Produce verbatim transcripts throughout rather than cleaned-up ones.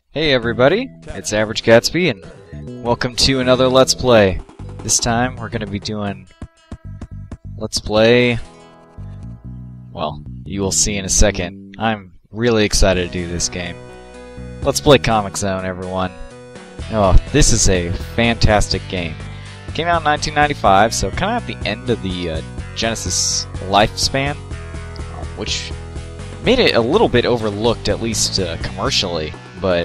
Hey everybody, it's Average Gatsby, and welcome to another Let's Play. This time we're going to be doing Let's Play... Well, you will see in a second. I'm really excited to do this game. Let's Play Comix Zone, everyone. Oh, this is a fantastic game. It came out in nineteen ninety-five, so kind of at the end of the uh, Genesis lifespan, uh, which made it a little bit overlooked, at least uh, commercially, but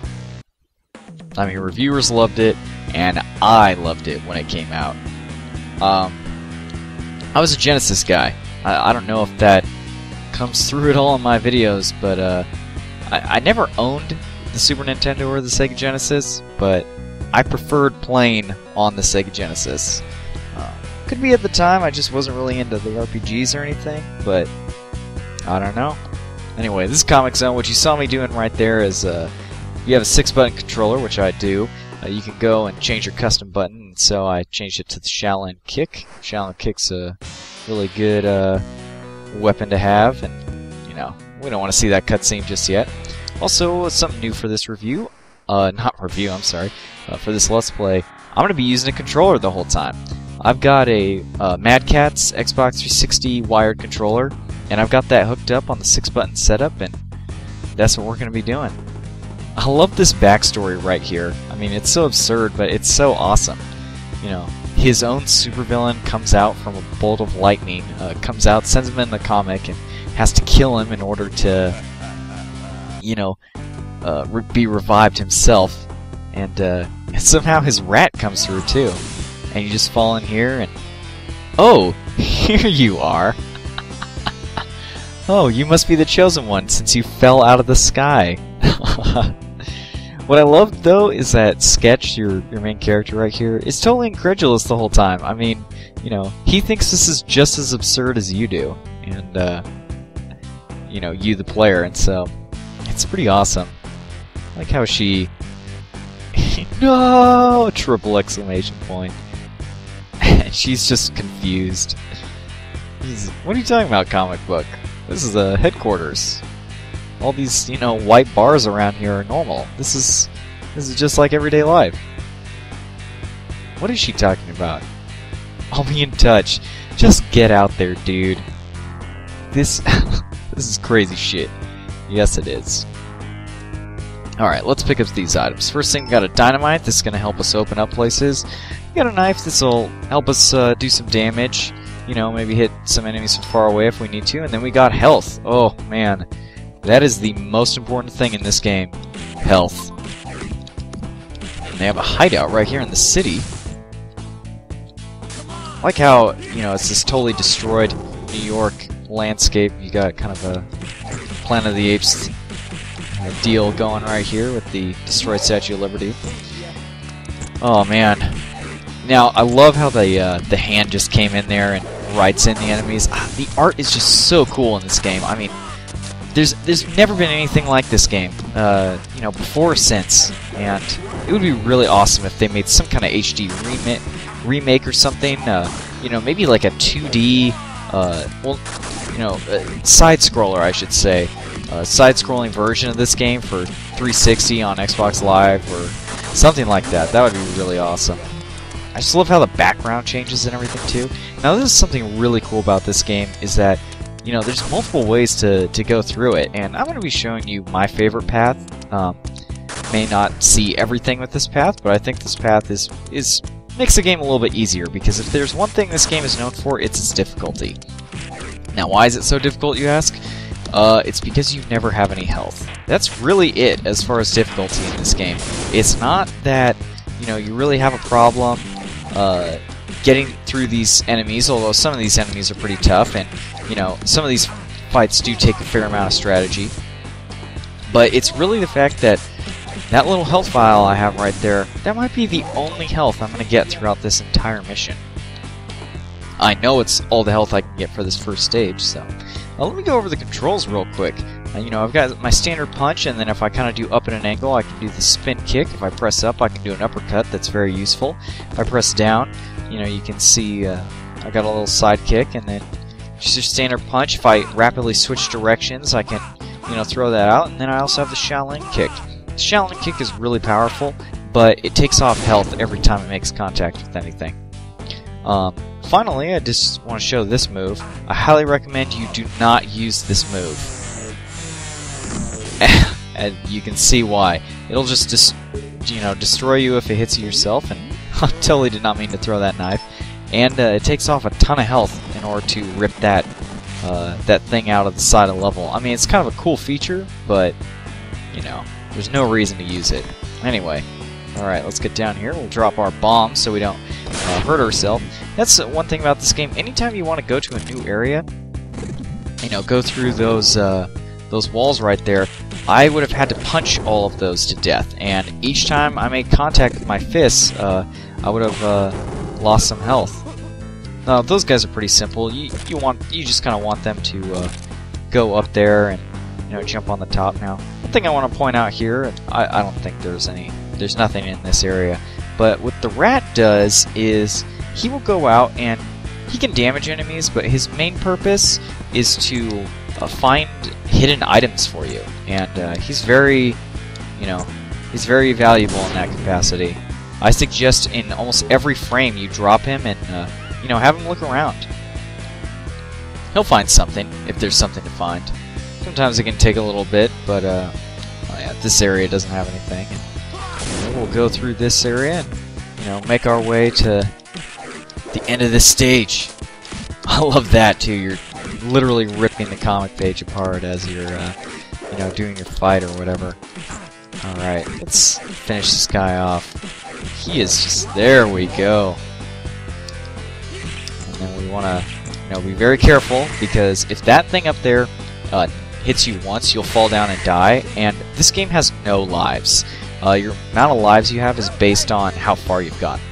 I mean, reviewers loved it, and I loved it when it came out. Um, I was a Genesis guy. I, I don't know if that comes through at all in my videos, but uh, I, I never owned the Super Nintendo or the Sega Genesis, but I preferred playing on the Sega Genesis. Uh, could be at the time I just wasn't really into the R P Gs or anything, but I don't know. Anyway, this is Comix Zone. What you saw me doing right there is... Uh, You have a six button controller, which I do. Uh, you can go and change your custom button, and so I changed it to the Shaolin Kick. Shaolin Kick's a really good uh, weapon to have, and, you know, we don't want to see that cutscene just yet. Also, something new for this review, uh, not review, I'm sorry, uh, for this Let's Play, I'm going to be using a controller the whole time. I've got a uh, Mad Catz Xbox three sixty wired controller, and I've got that hooked up on the six button setup, and that's what we're going to be doing. I love this backstory right here. I mean, it's so absurd, but it's so awesome. You know, his own supervillain comes out from a bolt of lightning, uh, comes out, sends him in the comic, and has to kill him in order to, you know, uh, re be revived himself. And uh, somehow his rat comes through too. And you just fall in here and... Oh! Here you are! Oh, you must be the chosen one, since you fell out of the sky. What I love, though, is that Sketch, your, your main character right here, is totally incredulous the whole time. I mean, you know, he thinks this is just as absurd as you do. And, uh, you know, you the player, and so, it's pretty awesome. I like how she... No! Triple exclamation point. And she's just confused. He's, what are you talking about, comic book? This is a headquarters. All these, you know, white bars around here are normal. This is, this is just like everyday life. What is she talking about? I'll be in touch. Just get out there, dude. This, this is crazy shit. Yes, it is. Alright, let's pick up these items. First thing, we got a dynamite. This is going to help us open up places. We got a knife. This will help us uh, do some damage. You know, maybe hit some enemies from far away if we need to. And then we got health. Oh, man. That is the most important thing in this game. Health. And they have a hideout right here in the city. I like how, you know, it's this totally destroyed New York landscape. You got kind of a Planet of the Apes deal going right here with the destroyed Statue of Liberty. Oh, man. Now, I love how the uh, the hand just came in there and writes in the enemies. Ah, the art is just so cool in this game. I mean, there's there's never been anything like this game, uh, you know, before or since. And it would be really awesome if they made some kind of H D remake, remake or something. Uh, you know, maybe like a two D, uh, well, you know, uh, side-scroller, I should say, uh, side-scrolling version of this game for three sixty on Xbox Live or something like that. That would be really awesome. I just love how the background changes and everything too. Now, this is something really cool about this game, is that, you know, there's multiple ways to, to go through it, and I'm going to be showing you my favorite path. Um, may not see everything with this path, but I think this path is, is makes the game a little bit easier, because if there's one thing this game is known for, it's its difficulty. Now, why is it so difficult, you ask? Uh, it's because you never have any health. That's really it as far as difficulty in this game. It's not that, you know, you really have a problem Uh, getting through these enemies, although some of these enemies are pretty tough, and, you know, some of these fights do take a fair amount of strategy. But it's really the fact that that little health vial I have right there, that might be the only health I'm going to get throughout this entire mission. I know it's all the health I can get for this first stage, so... Uh, let me go over the controls real quick. Uh, you know, I've got my standard punch, and then if I kind of do up at an angle, I can do the spin kick. If I press up, I can do an uppercut. That's very useful. If I press down, you know, you can see uh, I got a little side kick, and then just a standard punch. If I rapidly switch directions, I can, you know, throw that out. And then I also have the Shaolin kick. Shaolin Kick is really powerful, but it takes off health every time it makes contact with anything. Um, finally, I just want to show this move. I highly recommend you do not use this move. And you can see why. It'll just dis you know, destroy you if it hits you yourself, and I totally did not mean to throw that knife. And uh, it takes off a ton of health in order to rip that uh, that thing out of the side of the level. I mean, it's kind of a cool feature, but, you know, there's no reason to use it. Anyway, alright, let's get down here. We'll drop our bombs so we don't uh, hurt ourselves. That's uh, one thing about this game. Anytime you want to go to a new area, you know, go through those, uh, those walls right there, I would have had to punch all of those to death. And each time I made contact with my fists, uh, I would have uh, lost some health. Now, those guys are pretty simple. You you want you just kind of want them to uh, go up there and, you know, jump on the top. Now, one thing I want to point out here, I, I don't think there's any, there's nothing in this area, but what the rat does is he will go out and he can damage enemies, but his main purpose is to uh, find hidden items for you, and uh, he's very, you know, he's very valuable in that capacity. I suggest in almost every frame you drop him and uh, you know, have him look around. He'll find something, if there's something to find. Sometimes it can take a little bit, but uh, oh yeah, this area doesn't have anything. And, you know, we'll go through this area and, you know, make our way to the end of this stage. I love that too. You're literally ripping the comic page apart as you're, uh, you know, doing your fight or whatever. All right, let's finish this guy off. He is just there. We go. And we want to, you know, be very careful, because if that thing up there uh, hits you once, you'll fall down and die. And this game has no lives. Uh, your amount of lives you have is based on how far you've gotten.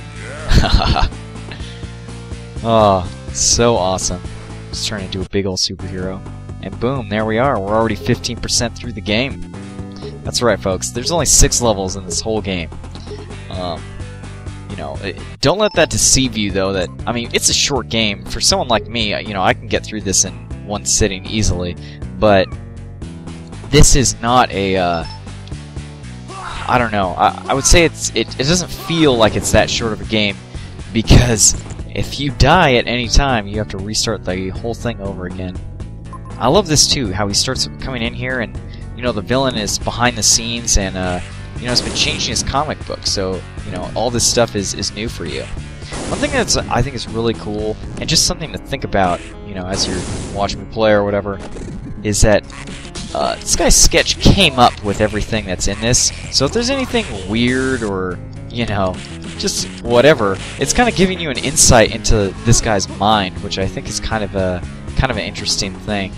Oh, so awesome. Just turn into a big old superhero. And boom, there we are. We're already fifteen percent through the game. That's right, folks. There's only six levels in this whole game. Um... You know, it, don't let that deceive you, though. That I mean, it's a short game. For someone like me, you know, I can get through this in one sitting easily. But this is not a. Uh, I don't know. I, I would say it's it. It doesn't feel like it's that short of a game, because if you die at any time, you have to restart the whole thing over again. I love this too. How he starts coming in here, and you know, the villain is behind the scenes, and uh, you know, it's been changing his comic book, so, you know, all this stuff is, is new for you. One thing that's, I think, is really cool, and just something to think about, you know, as you're watching me play or whatever, is that uh, this guy's sketch came up with everything that's in this, so if there's anything weird or, you know, just whatever, it's kind of giving you an insight into this guy's mind, which I think is kind of a, kind of an interesting thing.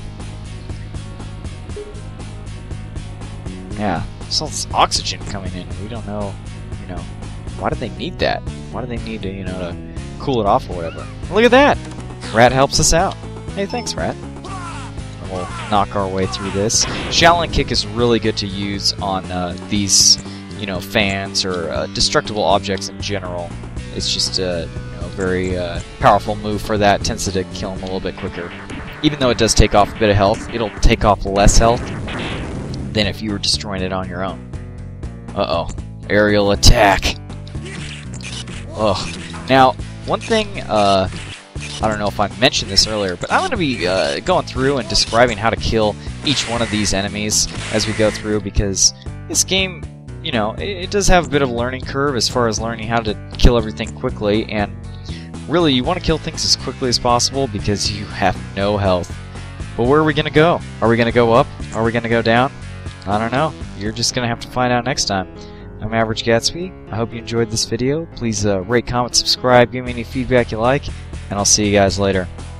Yeah. There's all this oxygen coming in. We don't know, you know, why do they need that? Why do they need to, you know, to cool it off or whatever? Look at that! Rat helps us out. Hey, thanks, Rat. And we'll knock our way through this. Shaolin Kick is really good to use on uh, these, you know, fans or uh, destructible objects in general. It's just a, you know, very uh, powerful move for that. It tends to kill them a little bit quicker. Even though it does take off a bit of health, it'll take off less health than if you were destroying it on your own. Uh-oh. Aerial attack. Ugh. Now, one thing, uh, I don't know if I mentioned this earlier, but I'm going to be uh, going through and describing how to kill each one of these enemies as we go through, because this game, you know, it, it does have a bit of a learning curve as far as learning how to kill everything quickly, and really, you want to kill things as quickly as possible because you have no health. But where are we going to go? Are we going to go up? Are we going to go down? I don't know. You're just going to have to find out next time. I'm Average Gatsby. I hope you enjoyed this video. Please uh, rate, comment, subscribe, give me any feedback you like, and I'll see you guys later.